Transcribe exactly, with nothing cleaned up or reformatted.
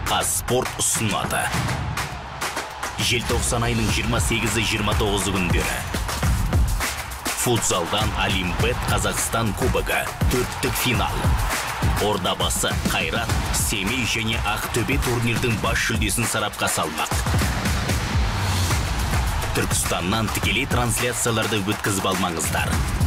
Қазспорт ұсынады. Желтоқсан айының жиырма сегізі жиырма тоғызы күндері. Футзалдан Олимпет Қазақстан кубогы төрттік финал. Ордабасы, Қайрат, Семей және Ақтөбе турнирдің бас жүлдесін сарапқа салмақ. Түркістаннан тікелей трансляцияларды өткізіп алмаңыздар.